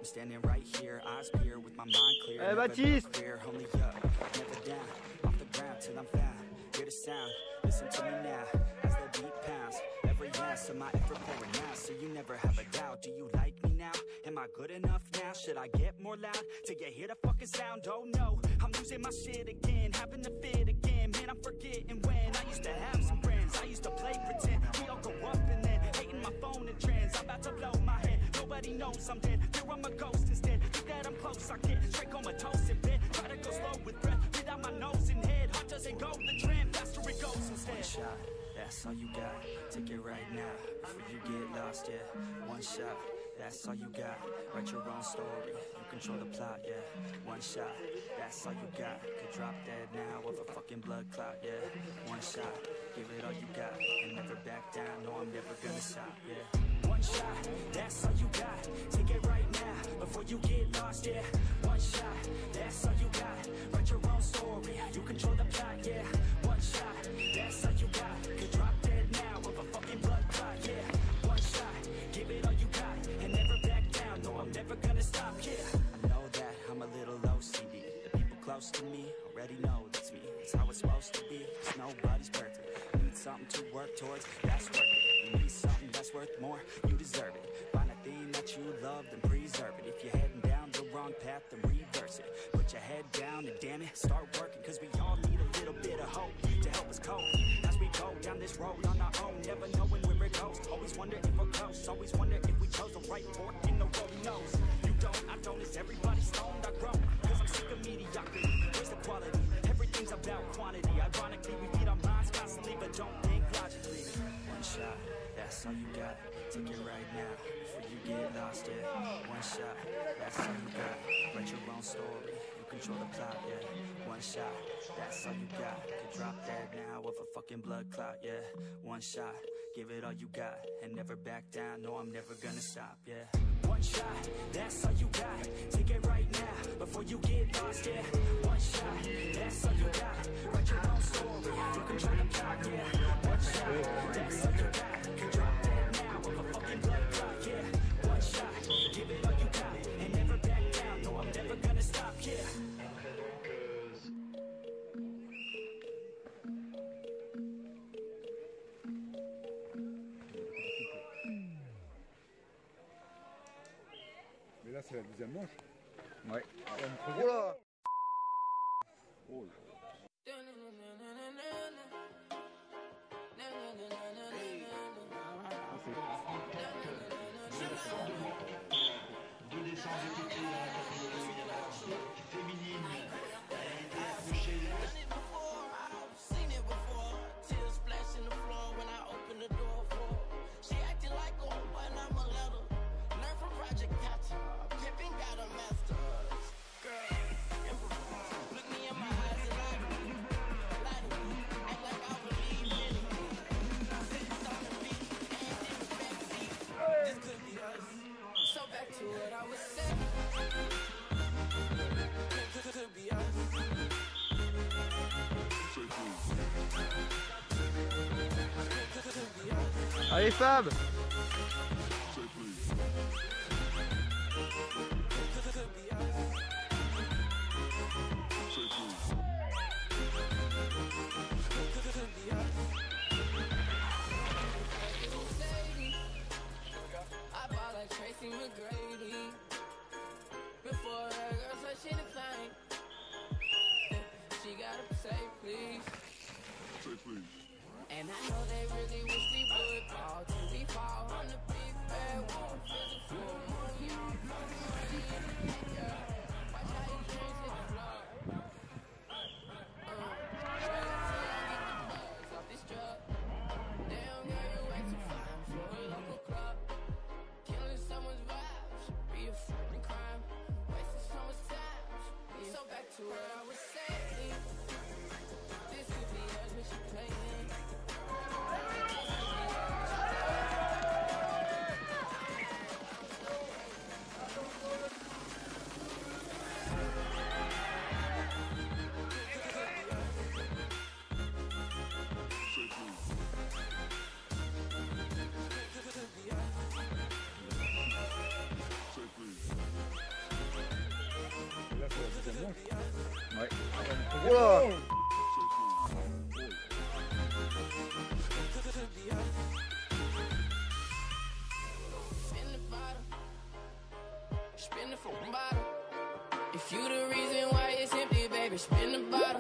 I'm standing right here, eyes peer with my mind clear. Hey, Baptiste! Career, only up, never down, off the ground till I'm found. Hear the sound, listen to me now, as the beat pounds. Every ounce of my effort pouring out, so you never have a doubt. Do you like me now? Am I good enough now? Should I get more loud till you hear the fucking sound? Oh no, I'm losing my shit again, having to fit again. Man, I'm forgetting when I used to have some friends. I used to play pretend, we all go up and then hating my phone and trends. I'm about to blow my head, nobody knows I'm dead. Fear I'm a ghost instead, think that I'm close, I get straight comatose in bed. Try to go slow with breath, without my nose and head. Heart doesn't go the trend, faster it goes instead. One shot, that's all you got, take it right now, before you get lost, yeah. One shot, that's all you got, write your own story, you control the plot, yeah. One shot, that's all you got, could drop dead now of a fucking blood clot, yeah. One shot, give it all you got, and never back down, no I'm never gonna stop, yeah. One shot, that's all you got, take it right now, before you get lost, yeah. One shot, that's all you got, write your own story, you control the plot, yeah. One shot, that's all you got, could drop dead now of a fucking blood clot, yeah. One shot, give it all you got, and never back down, no I'm never gonna stop, yeah. I know that I'm a little OCD, the people close to me already know that's me. It's how it's supposed to be, cause nobody's perfect. You need something to work towards, that's worth it. You need something that's worth more, you deserve it. Find a thing that you love, then preserve it. If you're heading down the wrong path, then reverse it. Put your head down and damn it, start working, cause we all need a little bit of hope to help us cope as we go down this road on our own, never knowing where it goes. Always wonder if we're close, always wonder if we chose the right fork in the road. Who knows? You don't, I don't, is everybody stoned? I grow, cause I'm sick of mediocrity. Where's the quality? Everything's about quantity. Ironically, we feed our minds constantly, but don't think logically. One shot, that's all you got, take it right now, before you get lost, yeah. One shot, that's all you got, write your own story, you control the plot, yeah. One shot, that's all you got, could drop dead now of a fucking blood clot, yeah. One shot, give it all you got, and never back down, no I'm never gonna stop, yeah. One shot, that's all you got, take it right now, before you get lost, yeah. One shot, that's all you got, write your own story, you control the plot, yeah. One shot, that's all you got, could drop dead now of a fucking blood clot, yeah. One shot, give it all you got, and never back down, no I'm never gonna stop, yeah. Mais là, c'est la deuxième manche. Ouais. Oh là! Oh là. Allez Fab! And I know they really wish we would fall till we fall on the big bad wall. Physical, money, yeah. Watch how you dreams hit the floor. Off this drug. They don't get you way too fine for a local club. Killing someone's vibe should be a fucking crime. Wasting so much time. So back to what I was saying. This could be us when she playing. Oula. Spin the bottle, spin the full bottle. If you the reason why it's empty, baby, spin the bottle.